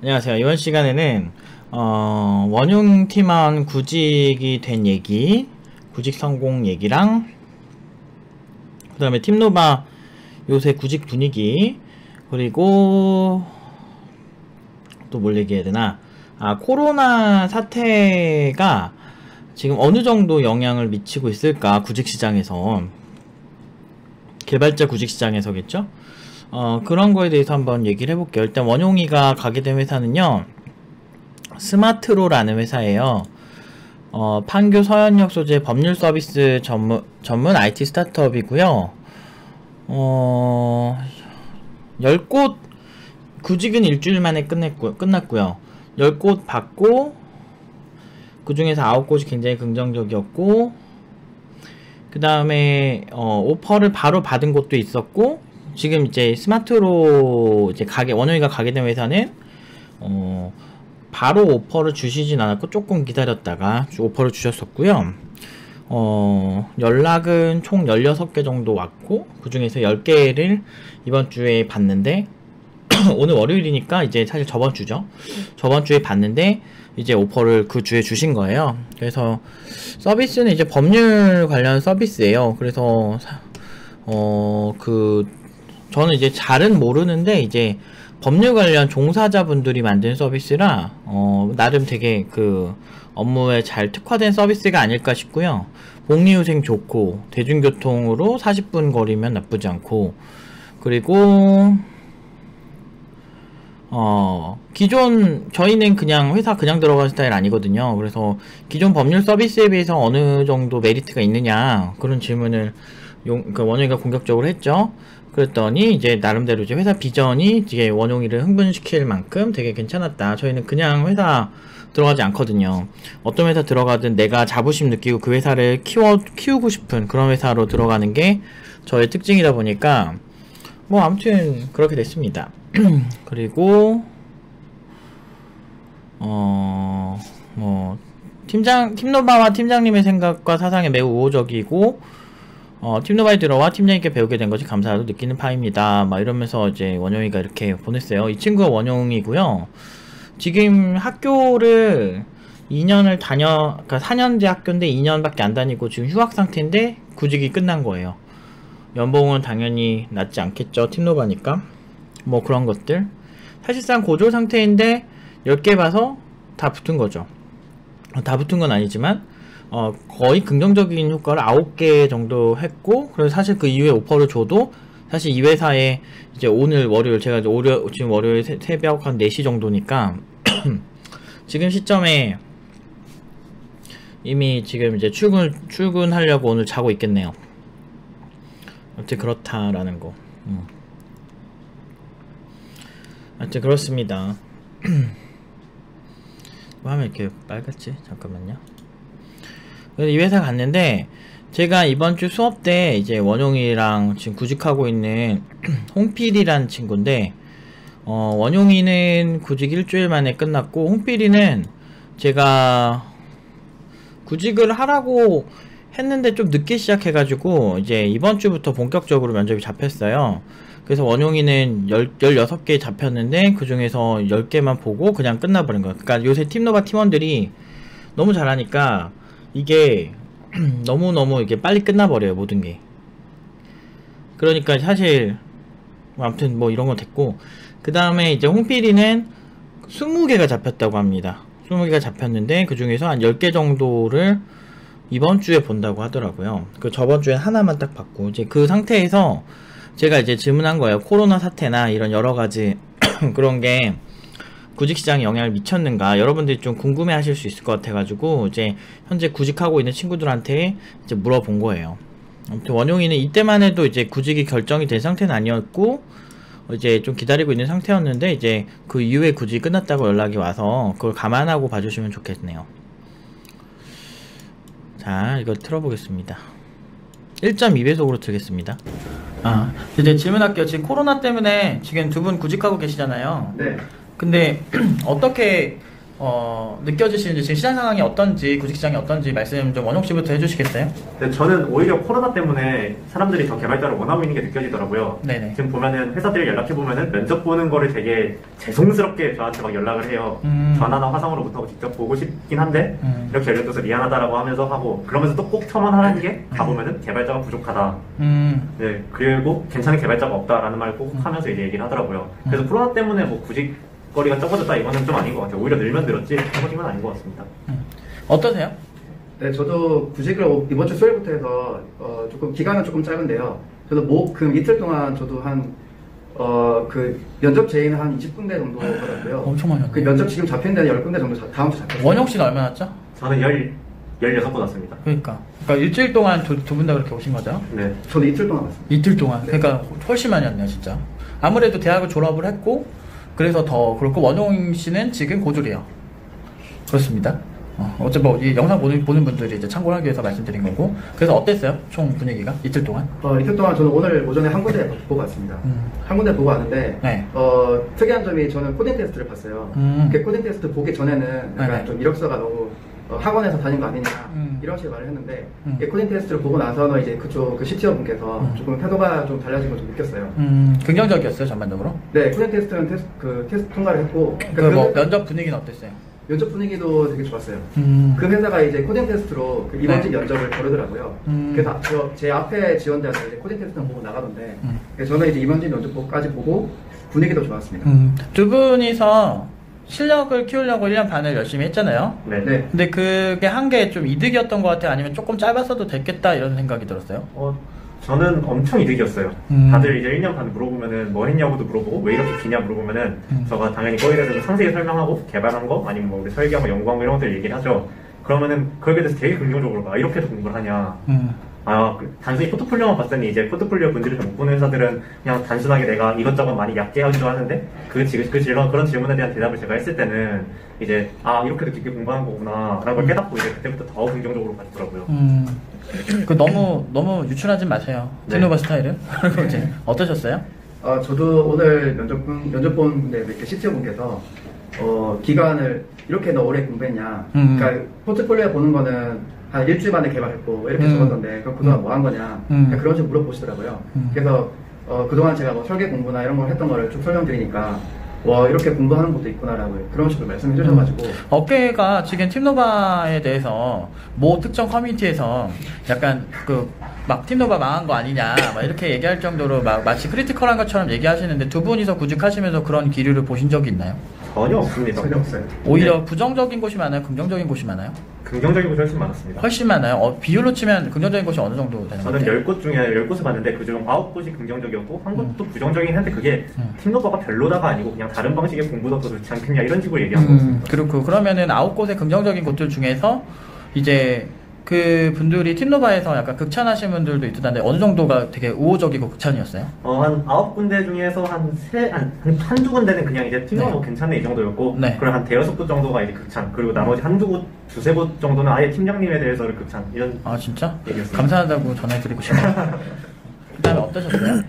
안녕하세요. 이번 시간에는 원용 팀원 구직이 된 얘기, 구직 성공 얘기랑 그 다음에 팀노바 요새 구직 분위기, 그리고 또 뭘 얘기해야 되나, 코로나 사태가 지금 어느 정도 영향을 미치고 있을까, 구직시장에서, 개발자 구직시장에서겠죠? 그런 거에 대해서 한번 얘기를 해볼게요. 일단 원용이가 가게 된 회사는요, 스마트로라는 회사예요. 판교 서현역 소재 법률 서비스 전문 IT 스타트업이고요. 10곳, 구직은 일주일 만에 끝났고요. 10곳 받고, 그 중에서 9곳이 굉장히 긍정적이었고, 그 다음에, 오퍼를 바로 받은 곳도 있었고, 지금 이제 스마트로 이제 원영이가 가게 된 회사는 바로 오퍼를 주시진 않았고 조금 기다렸다가 오퍼를 주셨었고요. 연락은 총 16개 정도 왔고, 그 중에서 10개를 이번 주에 받는데 오늘 월요일이니까 이제 사실 저번 주죠. 저번 주에 받는데 이제 오퍼를 그 주에 주신 거예요. 그래서 서비스는 이제 법률 관련 서비스예요. 그래서 저는 이제 잘은 모르는데 이제 법률 관련 종사자분들이 만든 서비스라 나름 되게 그 업무에 잘 특화된 서비스가 아닐까 싶고요. 복리후생 좋고, 대중교통으로 40분 거리면 나쁘지 않고, 그리고 기존 저희는 그냥 회사 그냥 들어가는 스타일 아니거든요. 그래서 기존 법률 서비스에 비해서 어느 정도 메리트가 있느냐, 그런 질문을 원용이가 공격적으로 했죠. 그랬더니 이제 나름대로 이제 회사 비전이 이제 원용이를 흥분시킬 만큼 되게 괜찮았다. 저희는 그냥 회사 들어가지 않거든요. 어떤 회사 들어가든 내가 자부심 느끼고 그 회사를 키우고 싶은 그런 회사로 들어가는 게 저의 특징이다 보니까 뭐 아무튼 그렇게 됐습니다. 그리고 팀노바와 팀장님의 생각과 사상에 매우 우호적이고, 팀노바에 들어와 팀장님께 배우게 된 것이 감사하다고 느끼는 파입니다. 막 이러면서 이제 원용이가 이렇게 보냈어요. 이 친구가 원용이고요. 지금 학교를 2년을 그러니까 4년제 학교인데 2년밖에 안 다니고 지금 휴학 상태인데 구직이 끝난 거예요. 연봉은 당연히 낮지 않겠죠. 팀노바니까. 뭐 그런 것들. 사실상 고졸 상태인데 10개 봐서 다 붙은 거죠. 다 붙은 건 아니지만 거의 긍정적인 효과를 9개 정도 했고, 그래서 사실 그 이후에 오퍼를 줘도 사실 이 회사에 이제 오늘 월요일, 제가 지금 월요일 새벽 한 4시 정도니까 지금 시점에 이미 지금 이제 출근하려고 오늘 자고 있겠네요. 아무튼 그렇다라는 거. 아무튼 그렇습니다. 뭐 하면 이렇게 빨갛지? 잠깐만요. 그래서 이 회사 갔는데, 제가 이번 주 수업 때 이제 원용이랑 지금 구직하고 있는 홍필이라는 친구인데, 원용이는 구직 일주일 만에 끝났고, 홍필이는 제가 구직을 하라고 했는데 좀 늦게 시작해가지고 이제 이번 주부터 본격적으로 면접이 잡혔어요. 그래서 원용이는 16개 잡혔는데 그 중에서 10개만 보고 그냥 끝나버린 거예요. 그러니까 요새 팀노바 팀원들이 너무 잘하니까 이게 너무너무 이게 빨리 끝나버려요, 모든 게. 그러니까 사실 아무튼 뭐 이런 건 됐고, 그 다음에 이제 홍필이는 20개가 잡혔다고 합니다. 20개가 잡혔는데 그 중에서 한 10개 정도를 이번 주에 본다고 하더라고요. 그 저번 주엔 하나만 딱 받고, 이제 그 상태에서 제가 이제 질문한 거예요. 코로나 사태나 이런 여러 가지 그런 게 구직시장에 영향을 미쳤는가, 여러분들이 좀 궁금해 하실 수 있을 것 같아가지고 이제 현재 구직하고 있는 친구들한테 이제 물어본 거예요. 아무튼 원용이는 이때만 해도 이제 구직이 결정이 된 상태는 아니었고 이제 좀 기다리고 있는 상태였는데, 이제 그 이후에 구직이 끝났다고 연락이 와서 그걸 감안하고 봐주시면 좋겠네요. 자, 이거 틀어보겠습니다. 1.2배속으로 틀겠습니다. 이제 질문할게요. 지금 코로나 때문에 지금 두 분 구직하고 계시잖아요. 네. 근데 어떻게 느껴지시는지, 지금 시장 상황이 어떤지, 구직 시장이 어떤지 말씀 좀 원용 씨부터 해주시겠어요? 네, 저는 오히려 코로나 때문에 사람들이 더 개발자를 원하고 있는 게 느껴지더라고요. 네네. 지금 보면은 회사들이 연락해보면은 면접 보는 거를 되게 죄송스럽게 저한테 막 연락을 해요. 전화나 화상으로부터 직접 보고 싶긴 한데, 이렇게 연락줘서 미안하다라고 하면서 하고, 그러면서 또 꼭 첨언하는 게, 가보면은 개발자가 부족하다. 네, 그리고 괜찮은 개발자가 없다라는 말을 꼭 하면서 이제 얘기를 하더라고요. 그래서 코로나 때문에 뭐 구직거리가 적어졌다 이거는 좀 아닌 것 같아요. 오히려 늘면 늘었지 적어진 건 아닌 것 같습니다. 어떠세요? 네, 저도 구직을 이번 주 수요일부터 해서 조금 기간은 조금 짧은데요. 저도 목, 금 이틀 동안 저도 그 면접 제의는 한 20군데 정도 받았고요. 엄청 많이 왔네. 그 면접 지금 잡힌 데는 10군데 정도 다음 주 잡혔어요. 원용 씨는 얼마나 왔죠? 저는 16번 왔습니다. 그러니까 일주일 동안 두 분 다 그렇게 오신 거죠? 네. 저도 이틀 동안 왔습니다. 이틀 동안. 네. 그러니까 훨씬 많이 왔네요, 진짜. 아무래도 대학을 졸업을 했고, 그래서 더 그렇고, 원용 씨는 지금 고졸이에요. 그렇습니다. 어차피 이 영상 보는 분들이 이제 참고를 하기 위해서 말씀드린 거고. 그래서 어땠어요? 총 분위기가? 이틀 동안? 이틀 동안 저는 오늘 오전에 한 군데 보고 왔습니다. 한 군데 보고 왔는데, 네. 특이한 점이 저는 코딩 테스트를 봤어요. 그 코딩 테스트 보기 전에는 약간 네네. 좀 이력서가 너무 학원에서 다닌 거 아니냐 이런 식의 말을 했는데 코딩 테스트를 보고 나서는 이제 그쪽 그 CTO 분께서 조금 태도가 좀 달라진 걸 좀 느꼈어요. 긍정적이었어요, 전반적으로? 네, 코딩 테스트는 테스트 통과를 했고 면접 분위기는 어땠어요? 면접 분위기도 되게 좋았어요. 그 회사가 이제 코딩 테스트로 그 이번직 면접을 거르더라고요. 그래서 제 앞에 지원자들 이제 코딩 테스트는 보고 나가던데 그래서 저는 이제 이번직 면접까지 보고 분위기도 좋았습니다. 두 분이서 실력을 키우려고 1년 반을 열심히 했잖아요. 네. 네. 근데 그게 한 게 좀 이득이었던 것 같아요? 아니면 조금 짧았어도 됐겠다 이런 생각이 들었어요? 저는 엄청 이득이었어요. 다들 이제 1년 반 물어보면은 뭐 했냐고도 물어보고 왜 이렇게 기냐 물어보면은 저가 당연히 거기에 대해서 상세히 설명하고 개발한 거 아니면 뭐 우리 설계하고 연구한 거 이런 것들 얘기를 하죠. 그러면은 거기에 대해서 되게 긍정적으로 봐. 이렇게도 공부를 하냐. 단순히 포트폴리오만 봤더니 이제 포트폴리오 분들을 잘 못 보는 회사들은 그냥 단순하게 내가 이것저것 많이 얕게 하기도 하는데 그런 질문에 대한 대답을 제가 했을 때는 이제 이렇게도 깊게 공부하는 거구나 라는 걸 깨닫고 이제 그때부터 더 긍정적으로 봐주더라고요. 너무 유출하지 마세요. 네. 티노바 스타일은. 그리고 이제 어떠셨어요? 저도 오늘 면접 본 분들 이렇게 CTO 분께서 기간을 이렇게 너 오래 공부했냐. 그러니까 포트폴리오 보는 거는 한 일주일 만에 개발했고 이렇게 적었던데 그럼 그동안 뭐 한 거냐 그런 식으로 물어보시더라고요. 그래서 그동안 제가 뭐 설계 공부나 이런 걸 했던 거를 쭉 설명드리니까 이렇게 공부하는 것도 있구나라고 그런 식으로 말씀해 주셔가지고 업계가 지금 팀노바에 대해서 모 특정 커뮤니티에서 약간 막 팀노바 망한 거 아니냐 막 이렇게 얘기할 정도로 마치 크리티컬한 것처럼 얘기하시는데 두 분이서 구직하시면서 그런 기류를 보신 적이 있나요? 전혀 없습니다. 전혀 없어요. 오히려 네. 부정적인 곳이 많아요? 긍정적인 곳이 많아요? 긍정적인 곳이 훨씬 많았습니다. 훨씬 많아요? 비율로 치면 긍정적인 곳이 어느 정도 되는 것 저는 같아요? 10곳 중에 10곳을 봤는데 그중 9곳이 긍정적이었고 한 곳도 부정적이긴 한데 그게 팀노바가 별로다가 아니고 그냥 다른 방식의 공부도 더 좋지 않겠냐 이런 식으로 얘기한 거였습니다. 그렇고 그러면은 9곳의 긍정적인 곳들 중에서 이제 그 분들이 팀노바에서 약간 극찬하신 분들도 있던데 어느 정도가 되게 우호적이고 극찬이었어요? 한 9군데 중에서 한두 군데는 그냥 이제 팀노바 네. 뭐 괜찮네 이 정도였고 네. 그리고 한 대여섯 곳 정도가 이제 극찬 그리고 나머지 한두 곳, 두세 곳 정도는 아예 팀장님에 대해서를 극찬 이런 진짜? 얘기였습니다. 감사하다고 전해드리고 싶어요. 그 다음에 어떠셨어요?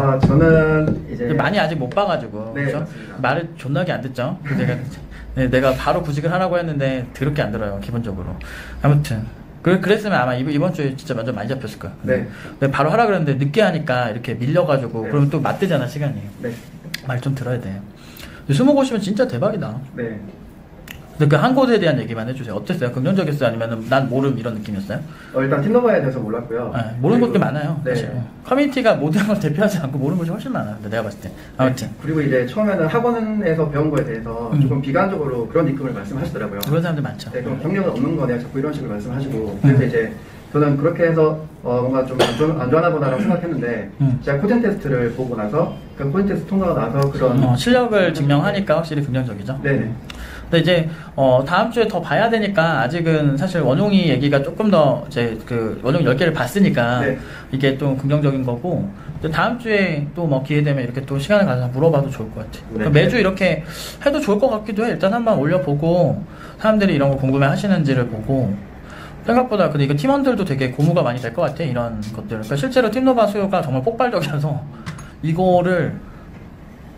저는 이제 많이 아직 못 봐가지고 네, 그렇죠? 맞습니다. 말을 존나게 안 듣죠? 내가 바로 구직을 하라고 했는데 더럽게 안 들어요 기본적으로. 아무튼 그랬으면 아마 이번 주에 진짜 면접 많이 잡혔을 거야. 네. 근데 바로 하라 그랬는데 늦게 하니까 이렇게 밀려가지고 네. 그러면 또 맞대잖아 시간이. 네. 말 좀 들어야 돼. 스무 곳이면 진짜 대박이다. 네. 근데 그 한 곳에 대한 얘기만 해주세요. 어땠어요? 긍정적이었어요? 아니면 난 모름 이런 느낌이었어요? 일단 팀노바에 대해서 몰랐고요. 네, 모르는 그리고- 것도 많아요. 네. 사실. 커뮤니티가 모든 걸 대표하지 않고 모르는 것이 훨씬 많아요. 근데 내가 봤을 때. 아무튼 그리고 이제 처음에는 학원에서 배운 거에 대해서 조금 비관적으로 그런 느낌을 말씀하시더라고요. 그런 사람들 많죠. 네, 그럼 경력은 없는 거냐 자꾸 이런 식으로 말씀하시고 그래서 이제 저는 그렇게 해서 뭔가 좀 안 좋아하나 보다라고 생각했는데 제가 코딩 테스트를 보고 나서 그 코딩 테스트 통과가 나서 그런 실력을 증명하니까 확실히 긍정적이죠. 네네. 근데 이제 다음 주에 더 봐야 되니까 아직은 사실 원용이 얘기가 조금 더 이제 그 원용 10개를 봤으니까 네. 이게 또 긍정적인 거고 근데 다음 주에 또 뭐 기회 되면 이렇게 또 시간을 가져서 물어봐도 좋을 것 같아. 네. 매주 이렇게 해도 좋을 것 같기도 해. 일단 한번 올려보고 사람들이 이런 거 궁금해 하시는지를 보고 생각보다 근데 이거 팀원들도 되게 고무가 많이 될 것 같아 이런 것들. 그러니까 실제로 팀노바 수요가 정말 폭발적이라서 이거를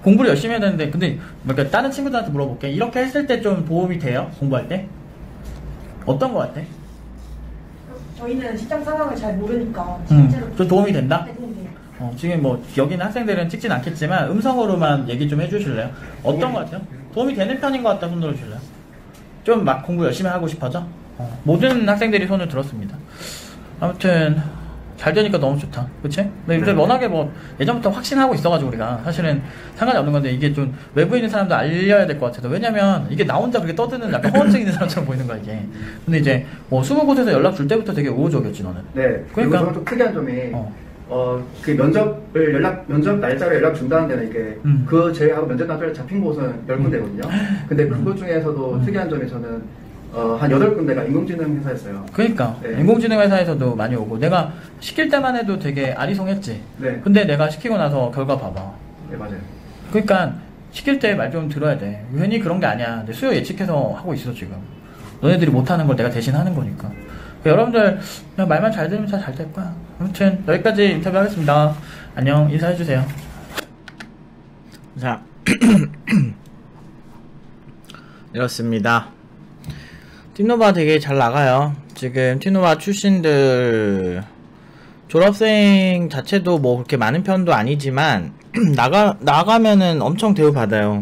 공부를 열심히 해야 되는데, 근데 그러니까 다른 친구들한테 물어볼게. 이렇게 했을 때 좀 도움이 돼요? 공부할 때? 어떤 거 같아? 저희는 시장 상황을 잘 모르니까 실제로 좀 도움이 된다? 네, 도움이 돼요. 지금 뭐 여기 있는 학생들은 찍진 않겠지만 음성으로만 얘기 좀 해주실래요? 어떤 거 같아요? 도움이 되는 편인 것 같다 손 들어주실래요? 좀 막 공부 열심히 하고 싶어져? 모든 학생들이 손을 들었습니다. 아무튼 잘 되니까 너무 좋다. 그치? 근데 워낙에 뭐 예전부터 확신하고 있어가지고 우리가 사실은 상관이 없는 건데 이게 좀 외부에 있는 사람도 알려야 될 것 같아서 왜냐면 이게 나 혼자 그렇게 떠드는 약간 허언증 있는 사람처럼 보이는 거야 이게. 근데 이제 뭐 20곳에서 연락 줄 때부터 되게 우호적이었지 너는. 네. 그러니까 그리고 저는 좀 특이한 점이 그 면접 날짜를 연락 준다는 데는 이게 그 제하고 면접 날짜를 잡힌 곳은 10군데거든요. 근데 그것 중에서도 특이한 점이 저는 한 8군데가 인공지능 회사였어요. 그러니까 네. 인공지능 회사에서도 많이 오고 내가 시킬 때만 해도 되게 아리송했지. 네. 근데 내가 시키고 나서 결과 봐봐. 네, 맞아요. 그러니까 시킬 때 말 좀 들어야 돼. 괜히 그런 게 아니야. 내 수요 예측해서 하고 있어 지금. 너네들이 못하는 걸 내가 대신 하는 거니까. 여러분들 그냥 말만 잘 들으면 잘 될 거야. 아무튼 여기까지 인터뷰 하겠습니다. 안녕. 인사해주세요. 자 이렇습니다. 팀노바 되게 잘 나가요. 지금 팀노바 출신들 졸업생 자체도 뭐 그렇게 많은 편도 아니지만 나가면은 엄청 대우받아요.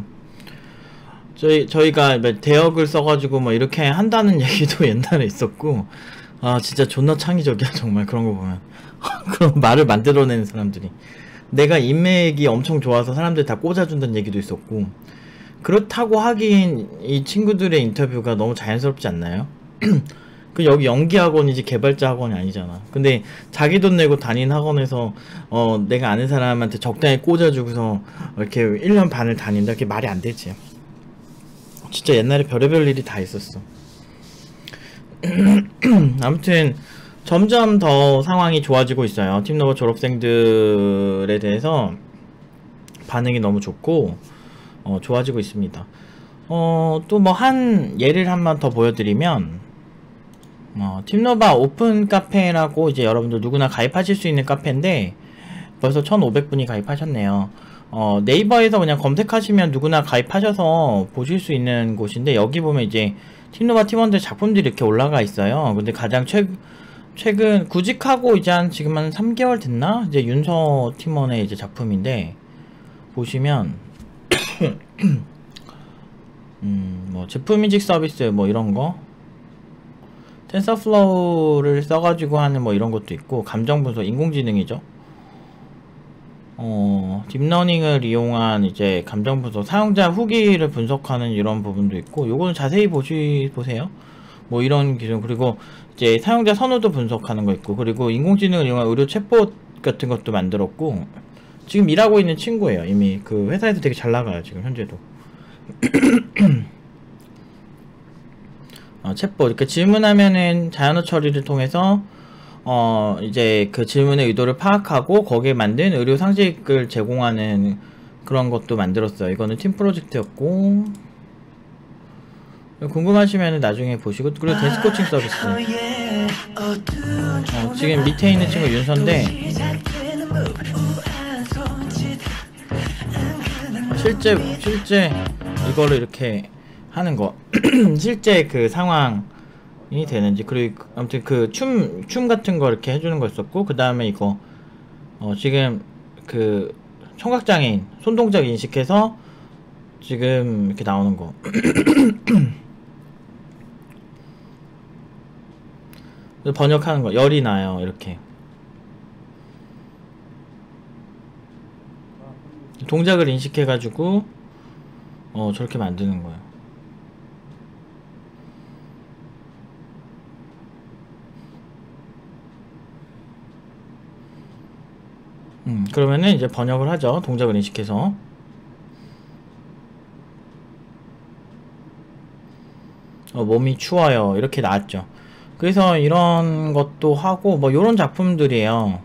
저희가 대역을 써가지고 뭐 이렇게 한다는 얘기도 옛날에 있었고, 아 진짜 존나 창의적이야 정말 그런 거 보면. 그런 말을 만들어내는 사람들이. 내가 인맥이 엄청 좋아서 사람들 다 꽂아준다는 얘기도 있었고. 그렇다고 하긴 이 친구들의 인터뷰가 너무 자연스럽지 않나요? 그 여기 연기학원이지 개발자 학원이 아니잖아. 근데 자기 돈 내고 다닌 학원에서 내가 아는 사람한테 적당히 꽂아주고서 이렇게 1년 반을 다닌다? 그게 말이 안 되지. 진짜 옛날에 별의별 일이 다 있었어. 아무튼 점점 더 상황이 좋아지고 있어요. 팀노바 졸업생들에 대해서 반응이 너무 좋고 좋아지고 있습니다. 또 뭐 한 예를 한번 더 보여드리면 팀노바 오픈 카페라고 이제 여러분들 누구나 가입하실 수 있는 카페인데 벌써 1,500분이 가입하셨네요. 네이버에서 그냥 검색하시면 누구나 가입하셔서 보실 수 있는 곳인데 여기 보면 이제 팀노바 팀원들 작품들이 이렇게 올라가 있어요. 근데 가장 최근 구직하고 이제 지금 한 3개월 됐나? 이제 윤서 팀원의 이제 작품인데 보시면 뭐 제품인식 서비스 뭐 이런거 텐서플로우를 써가지고 하는 뭐 이런 것도 있고 감정 분석 인공지능이죠. 딥러닝을 이용한 이제 감정 분석 사용자 후기를 분석하는 이런 부분도 있고 요거는 자세히 보세요. 뭐 이런 기준 그리고 이제 사용자 선호도 분석하는 거 있고 그리고 인공지능을 이용한 의료 챗봇 같은 것도 만들었고 지금 일하고 있는 친구예요. 이미 그 회사에서 되게 잘 나가요 지금 현재도. 챗봇 이렇게 질문하면은 자연어 처리를 통해서 이제 그 질문의 의도를 파악하고 거기에 만든 의료 상식을 제공하는 그런 것도 만들었어요. 이거는 팀 프로젝트였고 궁금하시면은 나중에 보시고 그리고 댄스 코칭 서비스 지금 밑에 있는 친구 윤서인데 실제 이거를 이렇게 하는 거 실제 그 상황이 되는지 그리고 아무튼 그 춤 같은 거 이렇게 해주는 거 있었고 그 다음에 이거 지금 그 청각장애인 손동작 인식해서 지금 이렇게 나오는 거 번역하는 거 열이 나요 이렇게 동작을 인식해 가지고 저렇게 만드는 거예요. 그러면은 이제 번역을 하죠. 동작을 인식해서. 몸이 추워요. 이렇게 나왔죠. 그래서 이런 것도 하고 뭐 요런 작품들이에요.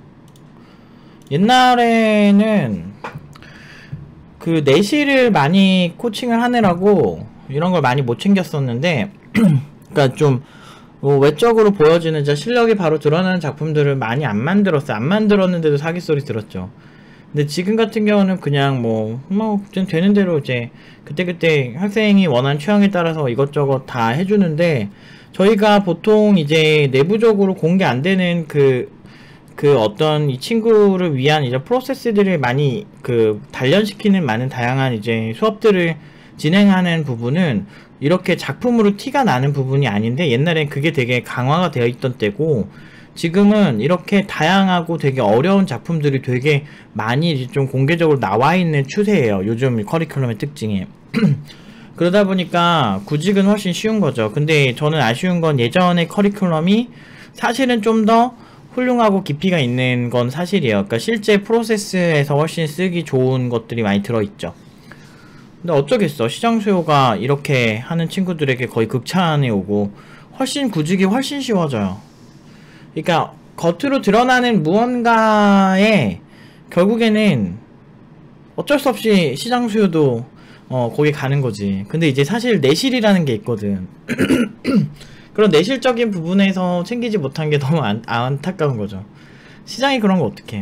옛날에는 그 내실을 많이 코칭을 하느라고 이런 걸 많이 못 챙겼었는데 그러니까 좀 외적으로 보여지는 실력이 바로 드러나는 작품들을 많이 안 만들었어요. 안 만들었는데도 사기 소리 들었죠. 근데 지금 같은 경우는 그냥 좀 되는 대로 이제 그때그때 학생이 원하는 취향에 따라서 이것저것 다 해주는데, 저희가 보통 이제 내부적으로 공개 안 되는 그 어떤 이 친구를 위한 이제 프로세스들을 많이 단련시키는 많은 다양한 이제 수업들을 진행하는 부분은 이렇게 작품으로 티가 나는 부분이 아닌데, 옛날엔 그게 되게 강화가 되어 있던 때고, 지금은 이렇게 다양하고 되게 어려운 작품들이 되게 많이 이제 좀 공개적으로 나와 있는 추세예요. 요즘 커리큘럼의 특징이. 그러다 보니까 구직은 훨씬 쉬운 거죠. 근데 저는 아쉬운 건 예전의 커리큘럼이 사실은 좀 더 훌륭하고 깊이가 있는 건 사실이에요. 그러니까 실제 프로세스에서 훨씬 쓰기 좋은 것들이 많이 들어있죠. 근데 어쩌겠어. 시장 수요가 이렇게 하는 친구들에게 거의 극찬이 오고 훨씬 구직이 훨씬 쉬워져요. 그러니까 겉으로 드러나는 무언가에 결국에는 어쩔 수 없이 시장 수요도 거기 가는 거지. 근데 이제 사실 내실이라는 게 있거든. 그런 내실적인 부분에서 챙기지 못한 게 너무 안타까운 거죠. 시장이 그런 거 어떡해.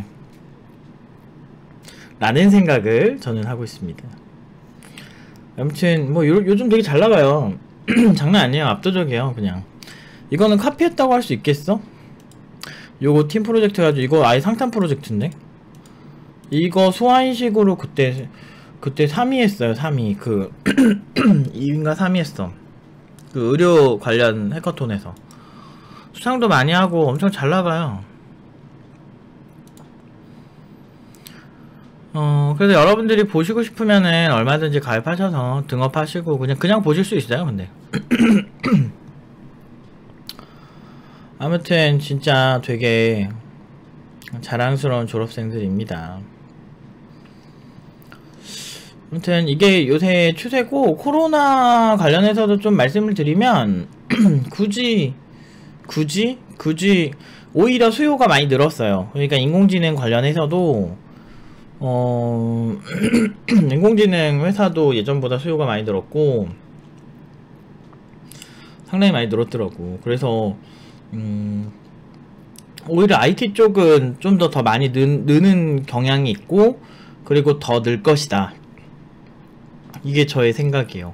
라는 생각을 저는 하고 있습니다. 아무튼 요즘 되게 잘 나가요. 장난 아니에요. 압도적이에요. 그냥 이거는 카피했다고 할 수 있겠어? 요거 팀 프로젝트 가지고 이거 아예 상탄 프로젝트인데, 이거 소환식으로 그때 3위 했어요. 3위 2위인가 3위 했어. 그 의료 관련 해커톤에서 수상도 많이 하고 엄청 잘 나가요. 그래서 여러분들이 보시고 싶으면은 얼마든지 가입하셔서 등업하시고 그냥 보실 수 있어요. 근데 아무튼 진짜 되게 자랑스러운 졸업생들입니다. 아무튼 이게 요새 추세고, 코로나 관련해서도 좀 말씀을 드리면 굳이 오히려 수요가 많이 늘었어요. 그러니까 인공지능 관련해서도 인공지능 회사도 예전보다 수요가 많이 늘었고 상당히 많이 늘었더라고. 그래서 오히려 IT 쪽은 좀 더 많이 느는 경향이 있고, 그리고 더 늘 것이다. 이게 저의 생각이에요.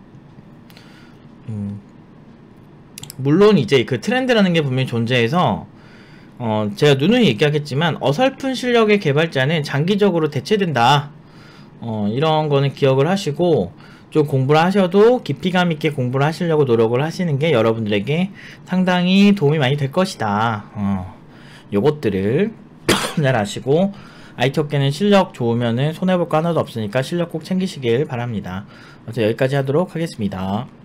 물론 이제 그 트렌드라는 게 분명히 존재해서 제가 누누이 얘기하겠지만 어설픈 실력의 개발자는 장기적으로 대체된다. 이런 거는 기억을 하시고 좀 공부를 하셔도 깊이감 있게 공부를 하시려고 노력을 하시는 게 여러분들에게 상당히 도움이 많이 될 것이다. 요것들을 잘 아시고, IT 업계는 실력 좋으면은 손해볼 거 하나도 없으니까 실력 꼭 챙기시길 바랍니다. 그래서 여기까지 하도록 하겠습니다.